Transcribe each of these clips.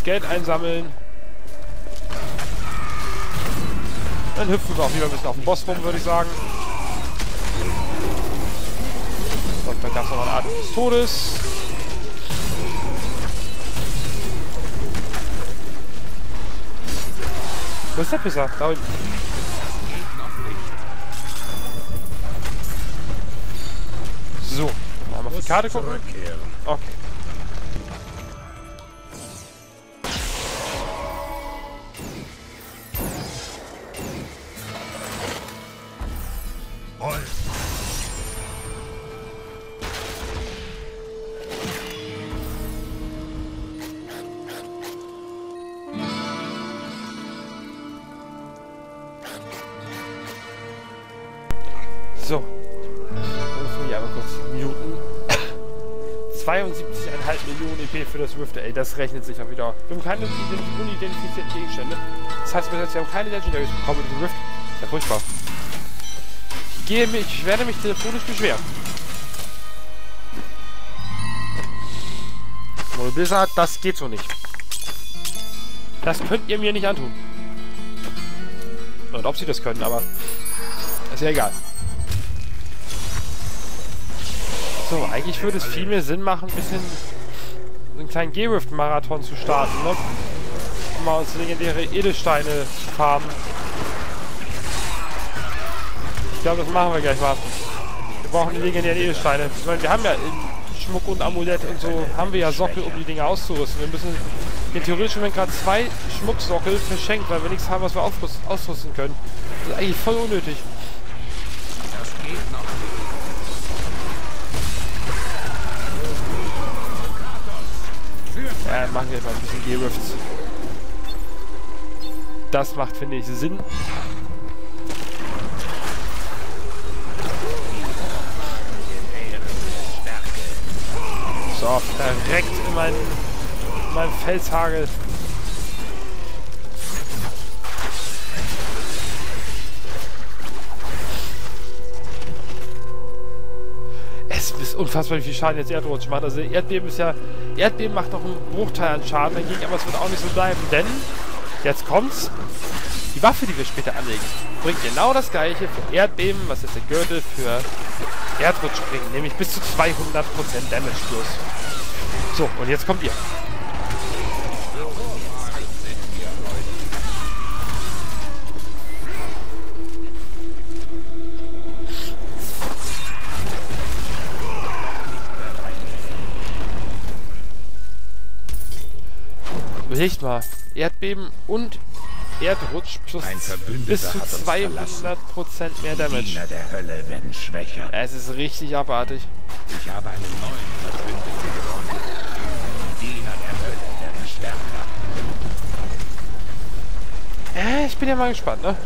Geld einsammeln. Dann hüpfen wir auch wieder ein bisschen auf den Boss rum, würde ich sagen. Und dann gab es noch eine Art des Todes. Wo ist der Pisser? Da unten. So, mal auf die Karte gucken. Okay. So. Ja, aber kurz. Minuten. 72,5 Millionen EP für das Rift. Ey, das rechnet sich auch wieder. Wir haben keine unidentifizierten Gegenstände. Das heißt, wir haben keine Legendaries bekommen mit dem Rift. Ist ja furchtbar. Ich werde mich telefonisch beschweren. Mono Blizzard, das geht so nicht. Das könnt ihr mir nicht antun. Und ob sie das können, aber ist ja egal. So, eigentlich würde es viel mehr Sinn machen, ein bisschen einen kleinen G-Rift-Marathon zu starten, ne? Um mal uns legendäre Edelsteine zu farmen. Ich glaube, das machen wir gleich mal. Wir brauchen die legendären Edelsteine. Ich meine, wir haben ja in Schmuck und Amulett und so, haben wir ja Sockel, um die Dinge auszurüsten. Wir müssen in theoretisch wenn gerade 2 Schmucksockel verschenkt, weil wir nichts haben, was wir ausrüsten können. Das ist eigentlich voll unnötig. Das geht noch. Ja, machen wir jetzt mal ein bisschen G-Rifts. Das macht, finde ich, Sinn. So, direkt in meinen Felshagel. Es ist unfassbar, wie viel Schaden jetzt Erdrutsch macht. Also Erdbeben ist ja... Erdbeben macht noch einen Bruchteil an Schaden dagegen, aber es wird auch nicht so bleiben, denn... Jetzt kommt's. Die Waffe, die wir später anlegen, bringt genau das gleiche für Erdbeben, was jetzt der Gürtel für Erdrutsch bringt, nämlich bis zu 200% Damage plus. So, und jetzt kommt ihr. Überlegt mal, Erdbeben und Erdrutsch plus bis zu 200% mehr Damage. Die Diener der Hölle werden schwächer. Es ist richtig abartig. Ich habe einen neuen Verbündeten gewonnen. Die Diener der Hölle werden stärker. Ich bin ja mal gespannt, ne?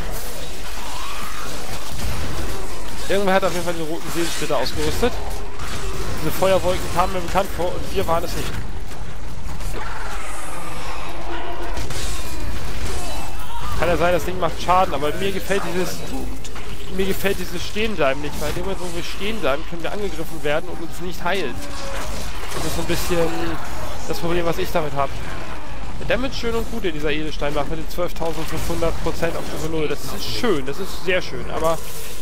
Irgendwer hat auf jeden Fall den roten Seelensplitter ausgerüstet. Diese Feuerwolken kamen mir bekannt vor und wir waren es nicht. Kann ja sein, das Ding macht Schaden, aber mir gefällt dieses Stehenbleiben nicht, weil in dem Moment, wo wir stehen bleiben, können wir angegriffen werden und uns nicht heilen. Das ist so ein bisschen das Problem, was ich damit habe. Der Damage schön und gut in dieser Edelsteinwaffe mit den 12.500% auf Stufe 0. Das ist schön, das ist sehr schön, aber...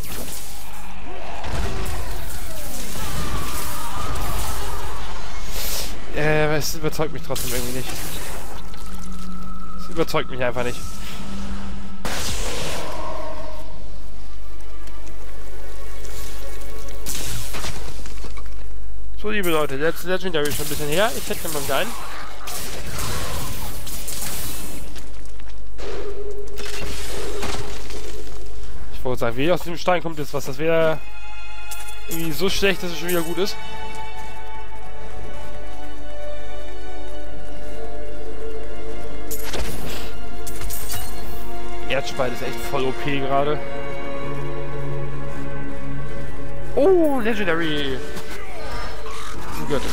es überzeugt mich trotzdem irgendwie nicht. Es überzeugt mich einfach nicht. So, liebe Leute, letzte Legendary ist schon ein bisschen her. Ich hätte mal wieder einen. Ich wollte sagen, wie aus dem Stein kommt jetzt was. Das wäre irgendwie so schlecht, dass es schon wieder gut ist. Erdspalt ist echt voll OP gerade. Oh, Legendary! Gürtel.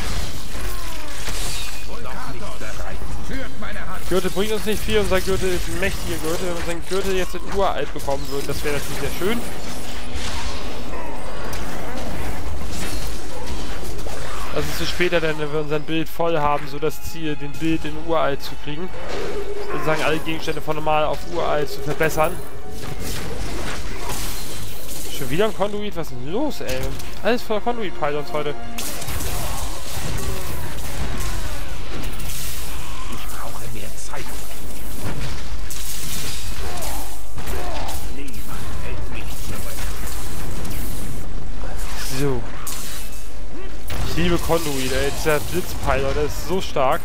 Gürtel bringt uns nicht viel, unser Gürtel ist ein mächtiger Gürtel. Wenn wir unseren Gürtel jetzt in uralt bekommen würden, das wäre natürlich sehr schön. Das ist so später, denn wenn wir unser Bild voll haben, so das Ziel, den Bild in Uralt zu kriegen. Sozusagen alle Gegenstände von normal auf Uralt zu verbessern. Schon wieder ein Conduit? Was ist denn los, ey? Alles voller Conduit-Pylons heute. Ich brauche mehr Zeit. Niemand hält mich zurück. So. Ich liebe Conduit, ey. Dieser Blitzpylon, der ist so stark.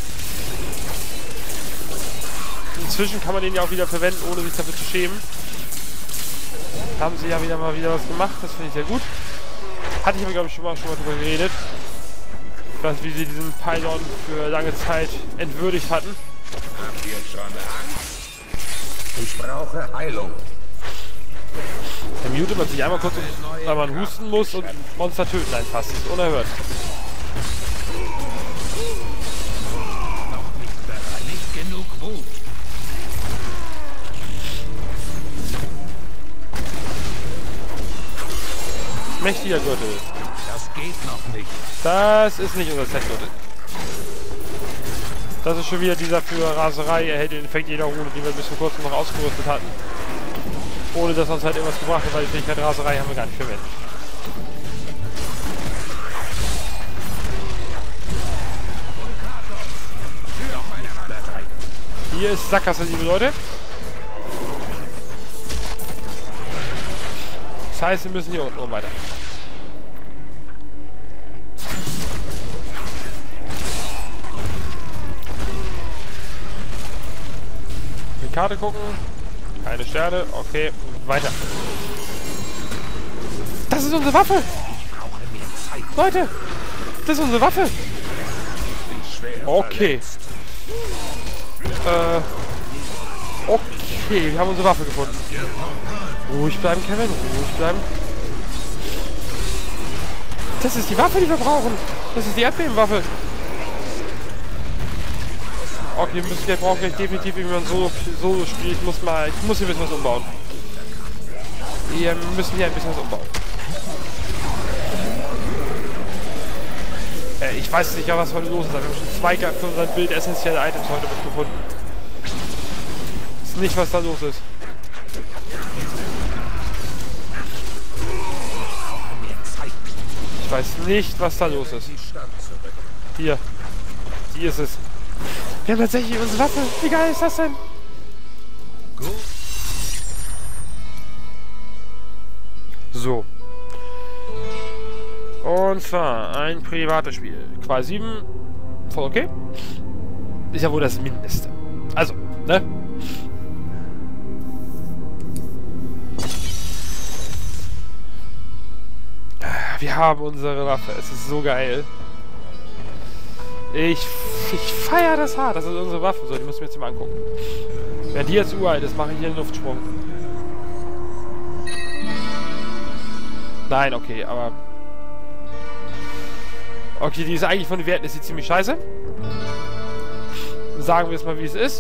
Inzwischen kann man den ja auch wieder verwenden, ohne sich dafür zu schämen. Haben sie ja wieder mal was gemacht, das finde ich sehr gut. Hatte ich aber, glaube ich, schon mal drüber geredet. Ich weiß, wie sie diesen Pylon für lange Zeit entwürdigt hatten. Habt ihr schon Angst? Ich brauche Heilung. Der mutet man sich einmal kurz, weil man husten muss und Monster töten einen fast. Das ist unerhört. Noch nicht bereit. Nicht genug Wut. Mächtiger Gürtel. Das geht noch nicht. Das ist nicht unser Set-Gürtel. Das ist schon wieder dieser für Raserei. Er hält den Effekt jeder Rune, die wir bis vor kurzem noch ausgerüstet hatten. Ohne dass uns halt irgendwas gebracht hat, weil die Fähigkeit Raserei haben wir gar nicht verwendet. Hier ist Sackgasse, liebe Leute. Das heißt, wir müssen hier unten weiter. Die Karte gucken. Keine Sterne. Okay, weiter. Das ist unsere Waffe! Ich brauche mehr Zeit. Leute! Das ist unsere Waffe! Ich bin schwer Okay. verletzt. Okay, wir haben unsere Waffe gefunden. Ruhig bleiben, Kevin. Ruhig bleiben. Das ist die Waffe, die wir brauchen. Das ist die Erdbebenwaffe. Okay, wir brauchen gleich definitiv, wie man Solo spielt. Ich muss hier ein bisschen was umbauen. Wir müssen hier ein bisschen was umbauen. Ich weiß nicht, was heute los ist. Wir haben schon 2 für unser Bild essentielle Items heute mitgefunden. Ich weiß nicht, was da los ist. Ich weiß nicht, was da los ist. Hier. Hier ist es. Wir haben tatsächlich unsere Waffe. Wie geil ist das denn? So. Und zwar ein privates Spiel. Qual 7. Voll okay. Ist ja wohl das Mindeste. Also, ne? Wir haben unsere Waffe. Es ist so geil. Ich feiere das hart. Das ist unsere Waffe. So, die müssen wir jetzt mal angucken. Wenn die jetzt uralt ist, mache ich hier einen Luftsprung. Nein, okay, aber... Okay, die ist eigentlich von den Werten, ist sie ziemlich scheiße. Sagen wir es mal, wie es ist.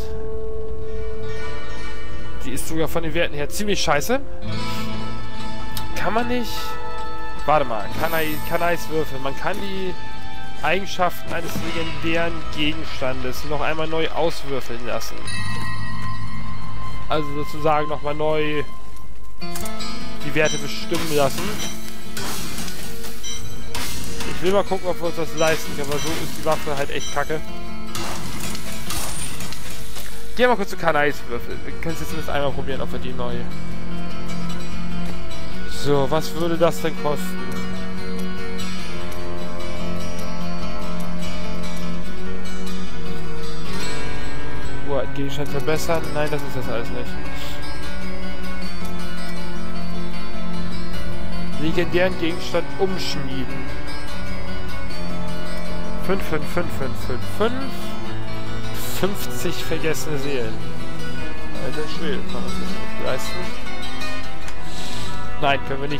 Die ist sogar von den Werten her ziemlich scheiße. Kann man nicht... Warte mal, Kanais Würfel. Man kann die Eigenschaften eines legendären Gegenstandes noch einmal neu auswürfeln lassen. Also sozusagen nochmal neu die Werte bestimmen lassen. Ich will mal gucken, ob wir uns das leisten können, aber so ist die Waffe halt echt kacke. Gehen wir mal kurz zu Kanais Würfel. Wir können es jetzt zumindest einmal probieren, ob wir die neu... So, was würde das denn kosten? Gegenstand verbessern? Nein, das ist das alles nicht. Legendären Gegenstand umschmieden. 5, 5, 5, 5, 5, 5. 50 vergessene Seelen. Alter Schwede, kann man das nicht leisten? Nein, können wir nicht.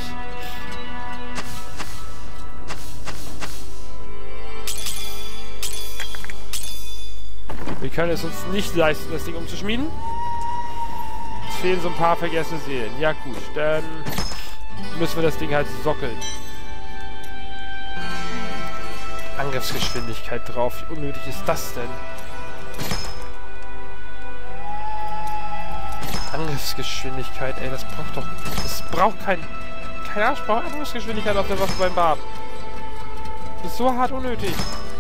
Wir können es uns nicht leisten, das Ding umzuschmieden. Es fehlen so ein paar vergessene Seelen. Ja gut, dann müssen wir das Ding halt sockeln. Angriffsgeschwindigkeit drauf. Wie unnötig ist das denn? Angriffsgeschwindigkeit, ey, das braucht doch... Das braucht kein Arsch, braucht Angriffsgeschwindigkeit auf der Waffe beim Barb. Das ist so hart unnötig.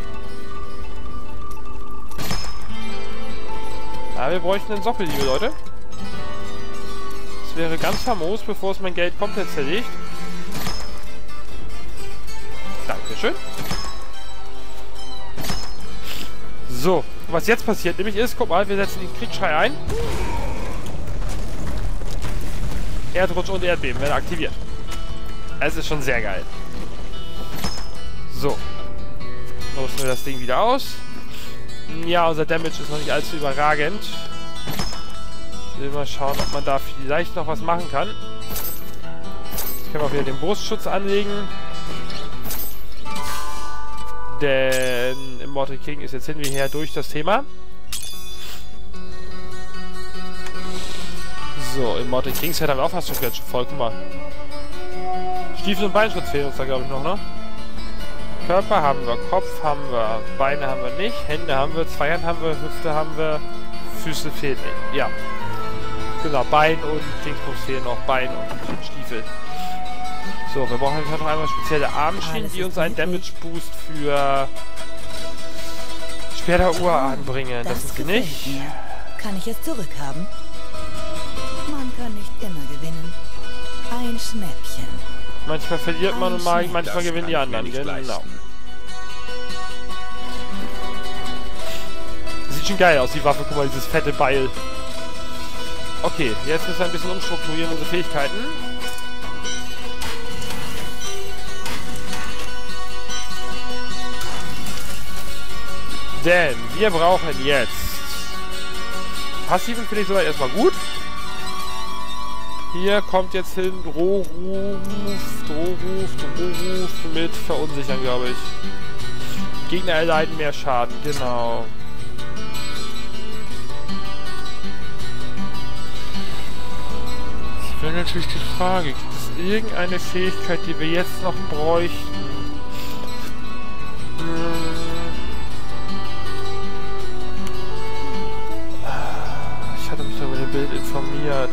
Ja, wir bräuchten einen Soppel, liebe Leute. Das wäre ganz famos, bevor es mein Geld komplett zerlegt. Dankeschön. So, was jetzt passiert, nämlich ist, guck mal, wir setzen den Kriegsschrei ein. Erdrutsch und Erdbeben werden aktiviert. Es ist schon sehr geil. So. Rüsten wir das Ding wieder aus. Ja, unser Damage ist noch nicht allzu überragend. Ich will mal schauen, ob man da vielleicht noch was machen kann. Jetzt können wir auch wieder den Brustschutz anlegen. Denn Immortal King ist jetzt hin wie her durch das Thema. So, Immortal King Set haben wir auch fast schon voll. Guck mal. Stiefel und Beinschutz fehlen uns da, glaube ich, noch, ne? Körper haben wir, Kopf haben wir, Beine haben wir nicht, Hände haben wir, zwei Hände haben wir, Hüfte haben wir, Füße fehlen nicht. Ja. Genau, Bein und Dingsbums fehlen noch, Bein und Stiefel. So, wir brauchen einfach noch einmal spezielle Armschienen, die uns einen Damage Boost für später Uhr anbringen. Das sind sie nicht. Kann ich es zurückhaben? Man kann nicht immer gewinnen. Ein Schnäppchen. Manchmal verliert man und manchmal gewinnen die anderen. Genau. Sieht schon geil aus, die Waffe. Guck mal, dieses fette Beil. Okay, jetzt müssen wir ein bisschen umstrukturieren, unsere Fähigkeiten. Denn wir brauchen jetzt... Passiven finde ich soweit erstmal gut. Hier kommt jetzt hin Drohruf mit Verunsichern, glaube ich. Gegner erleiden mehr Schaden, genau. Das wäre natürlich die Frage, gibt es irgendeine Fähigkeit, die wir jetzt noch bräuchten? Ich hatte mich über dem Bild informiert.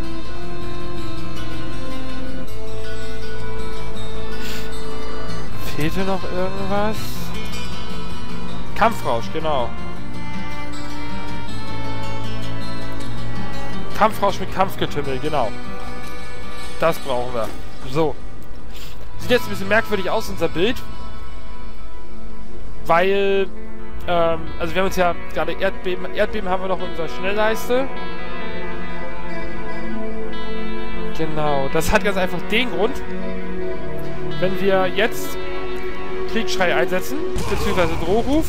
Fehlte noch irgendwas? Kampfrausch, genau. Kampfrausch mit Kampfgetümmel, genau. Das brauchen wir. So. Sieht jetzt ein bisschen merkwürdig aus, unser Bild. Weil, also wir haben uns ja gerade Erdbeben haben wir noch in unserer Schnellleiste. Genau. Das hat ganz einfach den Grund, wenn wir jetzt Kriegsschrei einsetzen, beziehungsweise Drohruf,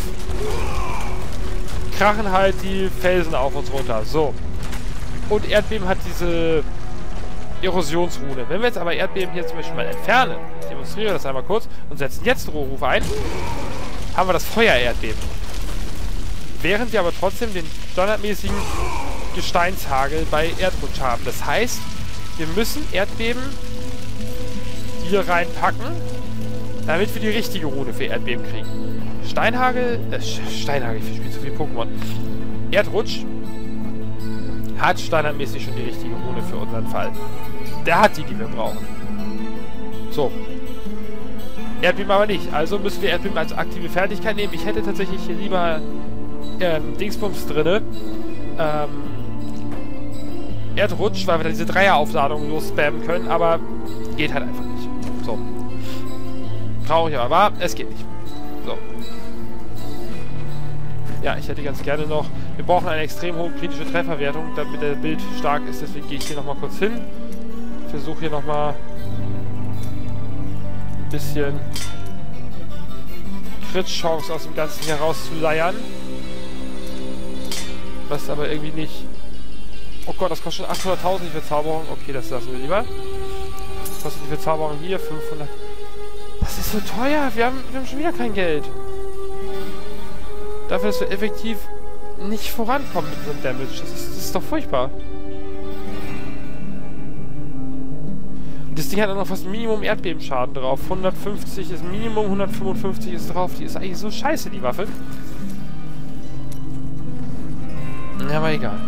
krachen halt die Felsen auf uns runter. So. Und Erdbeben hat diese Erosionsrune. Wenn wir jetzt aber Erdbeben hier zum Beispiel mal entfernen, ich demonstriere das einmal kurz, und setzen jetzt Drohruf ein, haben wir das Feuer-Erdbeben. Während wir aber trotzdem den standardmäßigen Gesteinshagel bei Erdrutsch haben. Das heißt, wir müssen Erdbeben hier reinpacken, damit wir die richtige Rune für Erdbeben kriegen. Steinhagel, Steinhagel, ich spiele zu viel Pokémon. Erdrutsch hat standardmäßig schon die richtige Rune für unseren Fall. Der hat die wir brauchen. So. Erdbeben aber nicht. Also müssen wir Erdbeben als aktive Fertigkeit nehmen. Ich hätte tatsächlich hier lieber Dingsbums drinne. Erdrutsch, weil wir da diese Dreieraufladung losspammen können, aber geht halt einfach nicht. So. Traurig, aber wahr, es geht nicht. So. Ja, ich hätte ganz gerne noch... Wir brauchen eine extrem hohe kritische Trefferwertung, damit der Bild stark ist. Deswegen gehe ich hier nochmal kurz hin. Versuche hier nochmal ein bisschen Crit-Chance aus dem Ganzen herauszuleiern. Was aber irgendwie nicht... Oh Gott, das kostet schon 800.000 die Verzauberung. Okay, das lassen wir lieber. Das kostet die Verzauberung hier 500... Das ist so teuer. Wir haben schon wieder kein Geld. Dafür, dass wir effektiv nicht vorankommen mit unserem Damage. Das ist doch furchtbar. Das Ding hat auch noch fast Minimum Erdbebenschaden drauf. 150 ist Minimum, 155 ist drauf. Die ist eigentlich so scheiße, die Waffe. Ja, aber egal.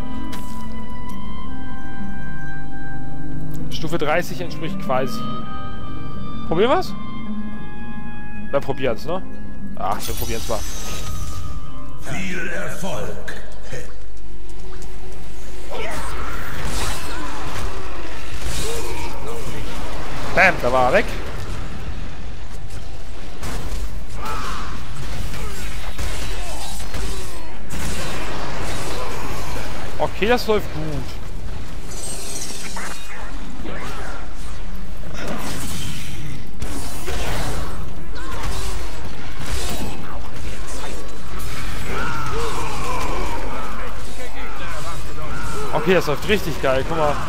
Stufe 30 entspricht quasi 7. Probieren wir's? Wir probieren's, ne? Ach, wir probieren's mal. Viel Erfolg. Bam, da war er weg. Okay, das läuft gut. Okay, das läuft richtig geil. Guck mal.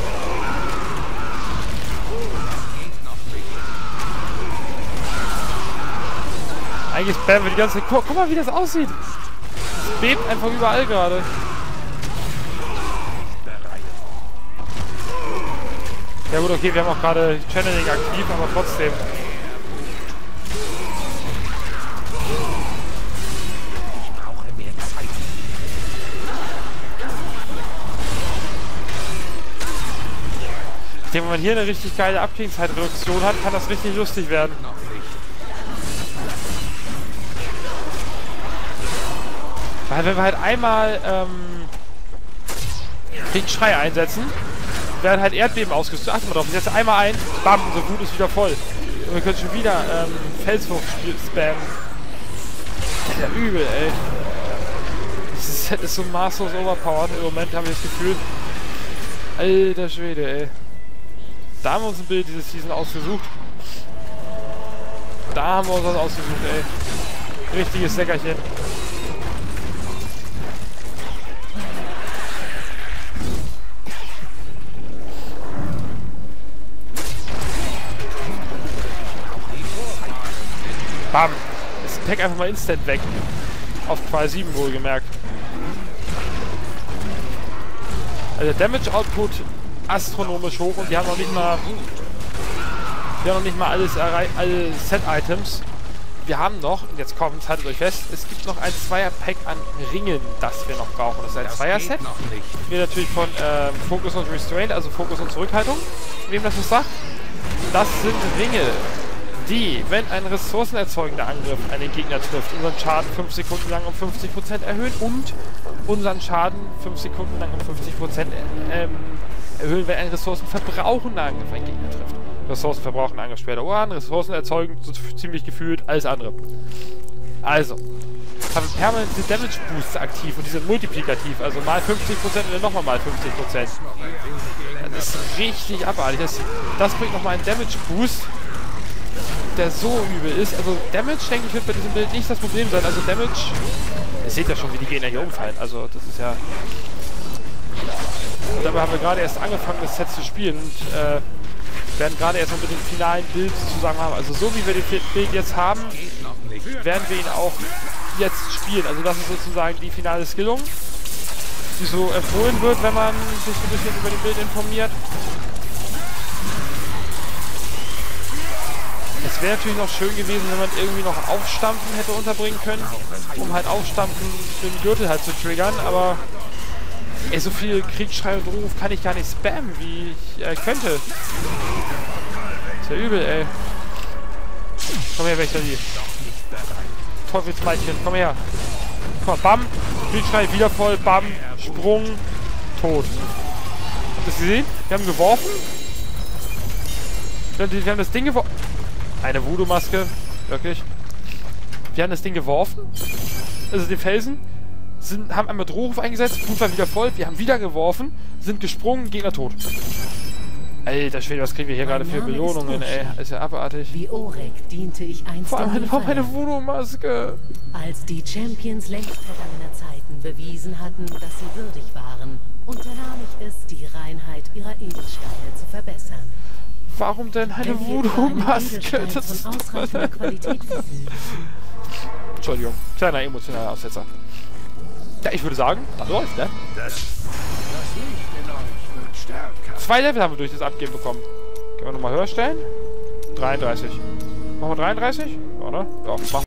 Eigentlich spammen wir die ganze... Guck mal, wie das aussieht. Es bebt einfach überall gerade. Ja gut, okay, wir haben auch gerade Channeling aktiv, aber trotzdem. Ich brauche mehr Zeit. Ich denke, wenn man hier eine richtig geile Abklingzeitreduktion hat, kann das richtig lustig werden. Weil wenn wir halt einmal Kriegsschrei einsetzen, werden halt Erdbeben ausgelöst. Achten wir drauf, ich setze einmal ein, bam, unser Wut ist wieder voll. Und wir können schon wieder Felswurf spammen. Ja, übel, ey. Dieses Set ist so maßlos overpowered. Im Moment habe ich das Gefühl. Alter Schwede, ey. Da haben wir uns ein Bild dieses Season ausgesucht. Da haben wir uns was ausgesucht, ey. Richtiges Leckerchen. Bam! Ist Pack einfach mal instant weg. Auf Qual 7 wohlgemerkt. Also der Damage Output astronomisch hoch und die haben noch nicht mal. Wir haben noch nicht mal alles erreicht, alle Set-Items. Wir haben noch, und jetzt kommt, haltet euch fest, es gibt noch ein Zweier-Pack an Ringen, das wir noch brauchen. Das ist ein Zweier-Set. Wir natürlich von Focus und Restraint, also Fokus und Zurückhaltung, wem das was sagt. Das sind Ringe, die, wenn ein ressourcenerzeugender Angriff einen Gegner trifft, unseren Schaden 5 Sekunden lang um 50% erhöhen und unseren Schaden 5 Sekunden lang um 50% erhöhen, wenn ein ressourcenverbrauchender Angriff einen Gegner trifft. Ressourcenverbrauchender Angriff später an, Ressourcen erzeugen, so ziemlich gefühlt alles andere. Also, haben permanente Damage Boosts aktiv und die sind multiplikativ, also mal 50% und dann nochmal mal 50%. Das ist richtig abartig. Das bringt nochmal einen Damage Boost, der so übel ist. Also Damage, denke ich, wird bei diesem Bild nicht das Problem sein. Also Damage, ihr seht ja schon, wie die Gegner hier umfallen. Also das ist ja... Und dabei haben wir gerade erst angefangen, das Set zu spielen und werden gerade erst mal mit dem finalen Bild zusammen haben. Also so wie wir das Bild jetzt haben, werden wir ihn auch jetzt spielen. Also das ist sozusagen die finale Skillung, die so empfohlen wird, wenn man sich ein bisschen über den Bild informiert. Es wäre natürlich noch schön gewesen, wenn man irgendwie noch Aufstampfen hätte unterbringen können, um halt Aufstampfen den Gürtel halt zu triggern, aber ey, so viel Kriegsschrei und Ruf kann ich gar nicht spammen, wie ich könnte. Ist ja übel, ey. Komm her, Wächter-Die. Teufelsmeidchen, komm her. Komm, bam, Kriegsschrei wieder voll, bam, Sprung, tot. Habt ihr das gesehen? Wir haben geworfen. Wir haben das Ding geworfen. Eine Voodoo-Maske, wirklich. Wir haben das Ding geworfen. Also den Felsen. Haben einmal Drohruf eingesetzt, Blut war wieder voll. Wir haben wieder geworfen, sind gesprungen, Gegner tot. Alter Schwede, was kriegen wir hier gerade für Belohnungen, ey. Ist ja abartig. Wie Orek diente ich einst. Vor allem eine Voodoo-Maske. Als die Champions längst vergangener Zeiten bewiesen hatten, dass sie würdig waren, unternahm ich es, die Reinheit ihrer Edelsteine zu verbessern. Warum denn eine Voodoo-Maske? Das ist Entschuldigung, kleiner emotionaler Aussetzer. Ja, ich würde sagen, das läuft, ne? Das Licht in euch wird stärker. 2 Level haben wir durch das Abgeben bekommen. Gehen wir nochmal höher stellen. 33. Machen wir 33? Ja, ne? Ja, machen wir.